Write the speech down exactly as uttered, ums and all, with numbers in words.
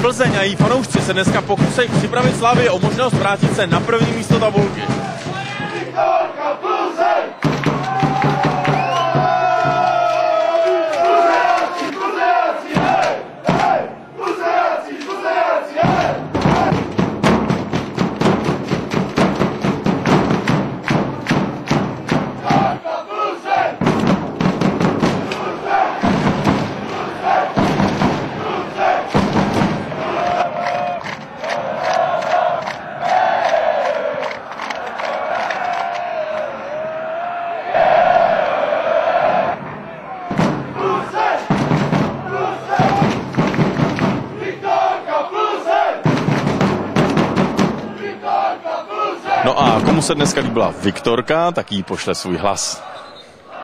Plzeň a její fanoušci se dneska pokusí připravit Slavii o možnost vrátit se na první místo tabulky. No a komu se dneska líbila Viktorka, tak jí pošle svůj hlas.